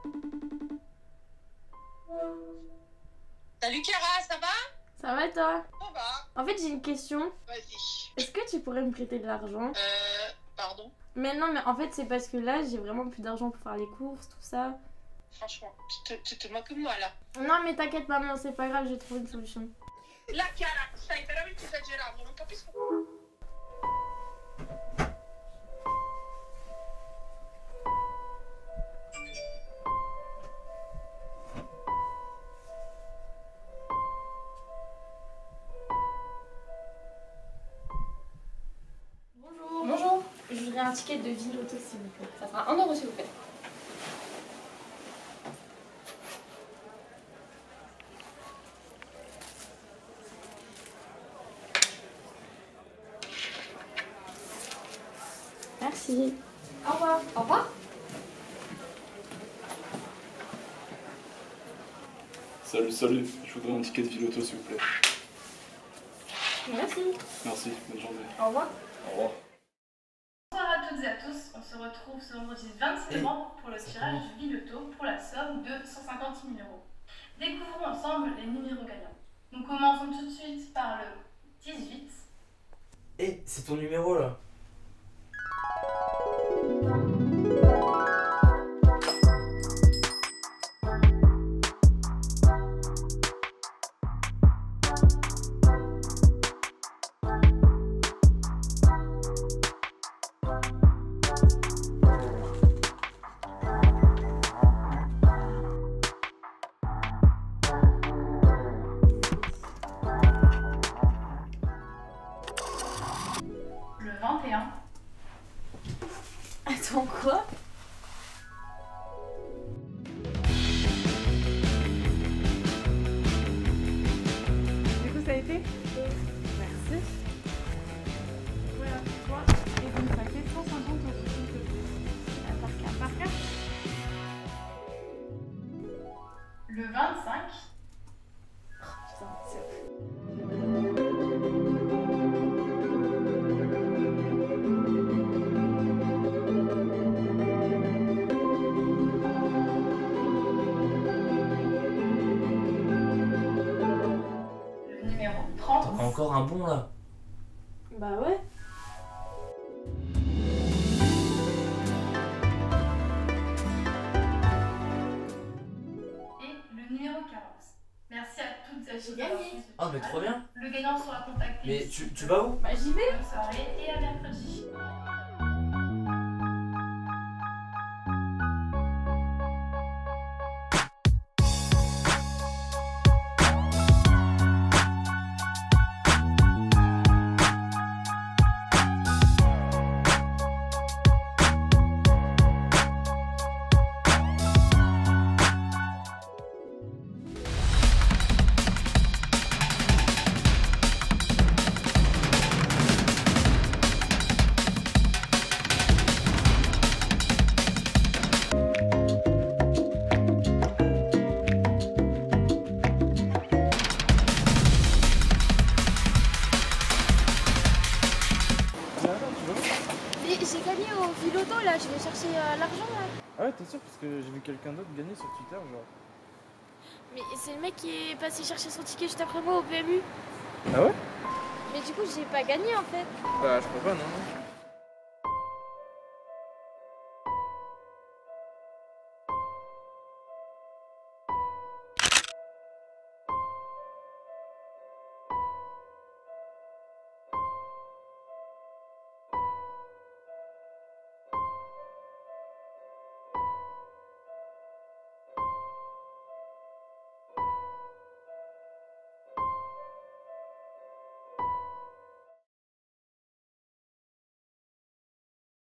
Salut Chiara, ça va? Ça va toi? Ça va. En fait j'ai une question. Vas-y. Est-ce que tu pourrais me prêter de l'argent? Pardon? Mais non, mais en fait c'est parce que là j'ai vraiment plus d'argent pour faire les courses, tout ça. Franchement, tu te moques de moi là. Non mais t'inquiète maman, c'est pas grave, j'ai trouvé une solution. La Chiara, stai veramente esagerando, non capisco. Bonjour. Bonjour. Je voudrais un ticket de ville auto s'il vous plaît. Ça sera 1 € s'il vous plaît. Merci. Au revoir. Au revoir. Salut, je voudrais un ticket de ville auto s'il vous plaît. Merci. Merci, bonne journée. Au revoir. Au revoir. Bonsoir à toutes et à tous, on se retrouve ce vendredi 26 novembre pour le tirage du Viloto pour la somme de 150 000 €. Découvrons ensemble les numéros gagnants. Nous commençons tout de suite par le 18. Hé, c'est ton numéro là. Le 21. Attends quoi? Du coup, ça a été? Merci. Voilà pour toi. Et donc, ça fait 150 €, s'il te plaît. Par carte. Par carte? Le 25. Putain, c'est... Le numéro 30. T'en as encore un bon là. Bah ouais. Et le numéro 40. Merci à toutes et à tous. J'ai gagné. d'avoir suivi ce Oh mais tirage. trop bien. Le gagnant sera contacté. Mais tu vas où? Bah j'y vais. Bonne soirée et à mercredi. Mais j'ai gagné au Viloto là, je vais chercher l'argent là. Ah ouais, t'es sûr? Parce que j'ai vu quelqu'un d'autre gagner sur Twitter, genre. Mais c'est le mec qui est passé chercher son ticket juste après moi au PMU. Ah ouais? Mais du coup j'ai pas gagné en fait. Bah, je crois pas, non.